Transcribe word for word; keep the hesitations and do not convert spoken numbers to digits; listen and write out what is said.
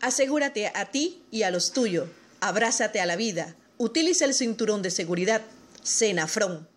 Asegúrate a ti y a los tuyos. Abrázate a la vida. Utiliza el cinturón de seguridad. Senafrón.